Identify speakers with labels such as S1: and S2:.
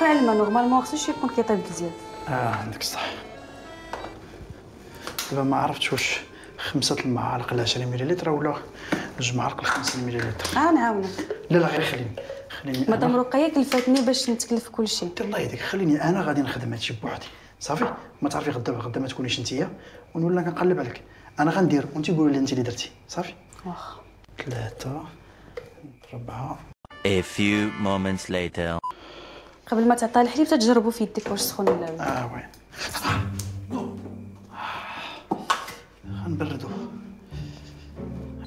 S1: فعلا ما نورمالمون خصوش يكون كيطيب بزاف.
S2: عندك الصح. دابا ما عرفتش واش 5 المعالق ل 20 مليلتر ولا 2 معالق ل 50 مليلتر.
S1: نعاونك.
S2: لا غير خليني
S1: مدام رقيه كلفتني باش نتكلف كلشي.
S2: الله يهديك، خليني انا غادي نخدم هادشي بوحدي صافي. ما تعرفي غدا ما تكونيش نتيا ونولي كنقلب عليك. انا غندير وانت قولي لي انت اللي درتي صافي.
S1: واخا.
S2: 3 4.
S3: A few moments later.
S1: قبل ما تعطيها الحليب تجربوا في يدك واش سخون ولا لا.
S2: وين غنبردو.